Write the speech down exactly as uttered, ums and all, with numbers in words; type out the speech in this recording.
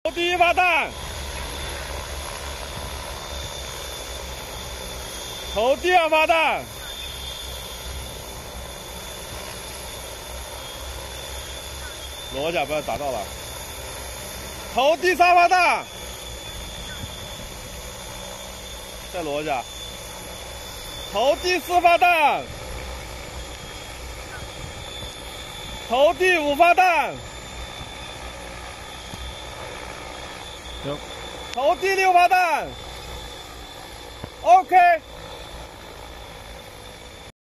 投第一发弹，投第二发弹，挪一下，不要打到了。投第三发弹，再挪一下。投第四发弹，投第五发弹。 行， 投第六发弹 ，OK。